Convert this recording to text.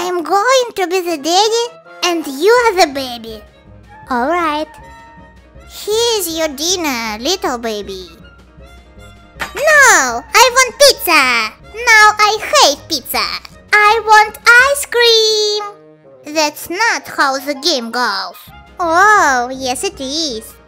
I'm going to be the daddy and you are the baby. Alright. Here's your dinner, little baby. No! I want pizza! Now I hate pizza! I want ice cream! That's not how the game goes. Oh, yes it is.